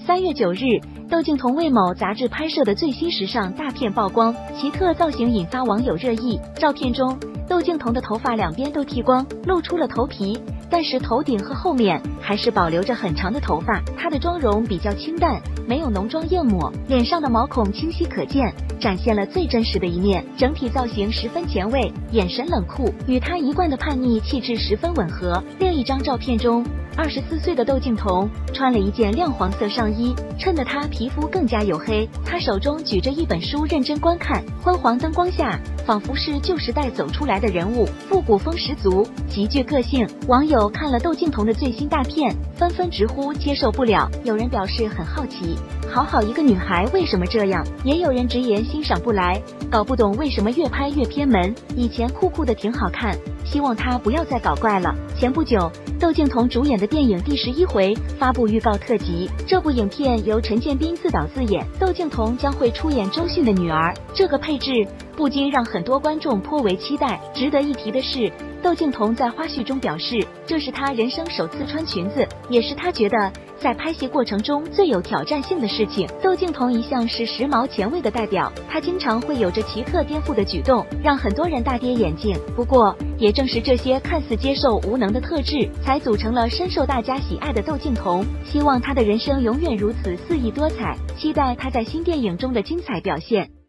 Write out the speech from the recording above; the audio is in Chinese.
3月9日，窦靖童为某杂志拍摄的最新时尚大片曝光，奇特造型引发网友热议。照片中，窦靖童的头发两边都剃光，露出了头皮，但是头顶和后面还是保留着很长的头发。她的妆容比较清淡，没有浓妆艳抹，脸上的毛孔清晰可见，展现了最真实的一面。整体造型十分前卫，眼神冷酷，与她一贯的叛逆气质十分吻合。另一张照片中，24岁的窦靖童穿了一件亮黄色上衣，衬得她皮肤更加黝黑。她手中举着一本书认真观看，昏黄灯光下仿佛是旧时代走出来的人物，复古风十足，极具个性。网友看了窦靖童的最新大片，纷纷直呼接受不了。有人表示很好奇，好一个女孩为什么这样？也有人直言欣赏不来，搞不懂为什么越拍越偏门，以前酷酷的挺好看，希望她不要再搞怪了。前不久，窦靖童主演的电影《第11回》发布预告特辑，这部影片由陈建斌自导自演，窦靖童将会出演周迅的女儿，这个配置不禁让很多观众颇为期待。值得一提的是，窦靖童在花絮中表示，这是他人生首次穿裙子，也是他觉得在拍戏过程中最有挑战性的事情。窦靖童一向是时髦前卫的代表，他经常会有着奇特颠覆的举动，让很多人大跌眼镜。不过，也正是这些看似接受无能的特质，才组成了深受大家喜爱的窦靖童。希望他的人生永远如此肆意多彩，期待他在新电影中的精彩表现。